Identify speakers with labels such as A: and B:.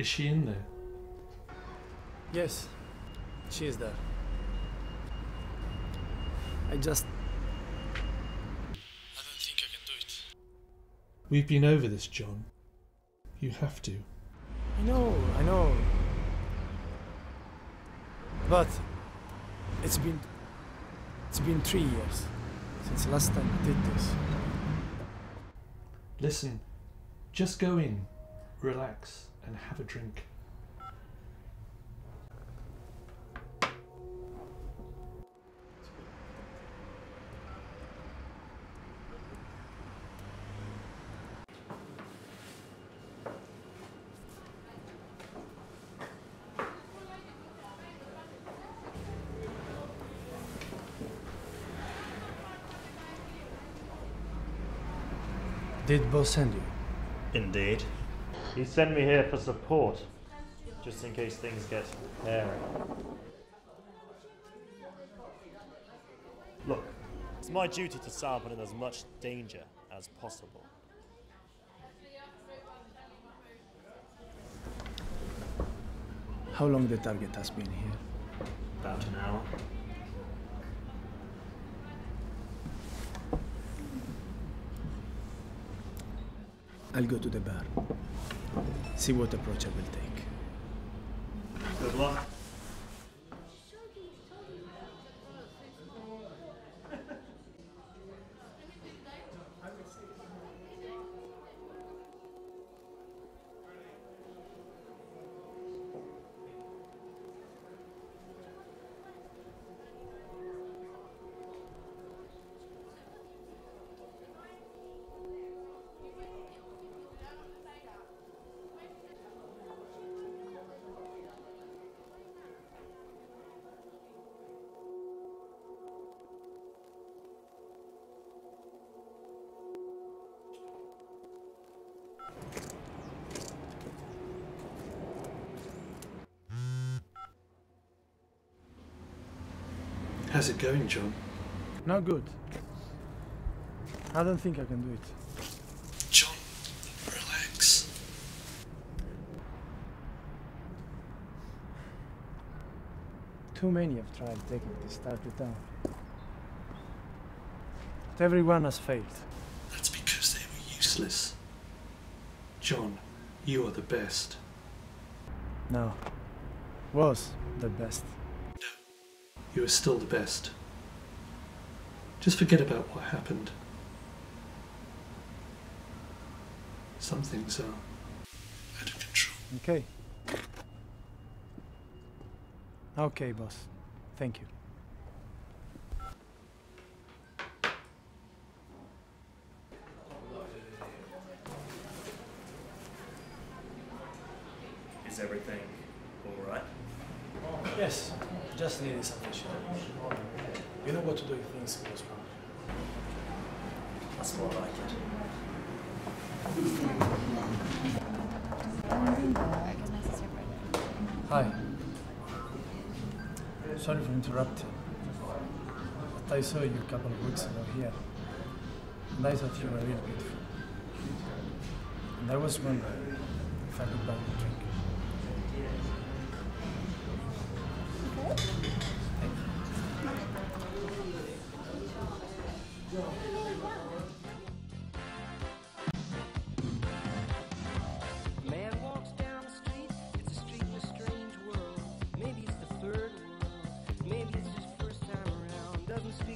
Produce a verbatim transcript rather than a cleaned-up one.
A: Is she in there?
B: Yes, she is there. I just... I don't think I can do it.
A: We've been over this, John. You have to.
B: I know, I know. But it's been... It's been three years since last time I did this.
A: Listen, just go in, relax, and have a drink.
B: Did boss send you?
C: Indeed. He sent me here for support, just in case things get hairy. Look, it's my duty to sound in as much danger as possible.
B: How long the target has been here?
C: About an hour.
B: I'll go to the bar. See what approach I will take.
C: Good luck.
A: How's it going, John?
B: Not good. I don't think I can do it.
A: John, relax.
B: Too many have tried taking this target down. But everyone has failed.
A: That's because they were useless. John, you are the best.
B: No. Was the best.
A: No, you are still the best. Just forget about what happened. Some things are out of control.
B: Okay. Okay, boss. Thank you.
C: Is everything all right?
B: Yes, just needed some attention. You know what to do if things go wrong.
C: That's more like it.
B: Hi. Sorry for interrupting. But I saw you a couple of weeks ago here. And I thought you were really beautiful. And I was wondering if I could buy you a drink.
D: Man walks down the street, it's a street in a strange world. Maybe it's the third world, maybe it's just first time around. Doesn't speak